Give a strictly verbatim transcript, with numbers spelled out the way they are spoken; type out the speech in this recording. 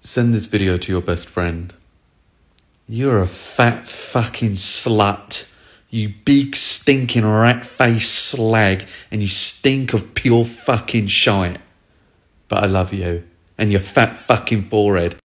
Send this video to your best friend. You're a fat fucking slut. You big stinking rat-faced slag, and you stink of pure fucking shite. But I love you, and your fat fucking forehead.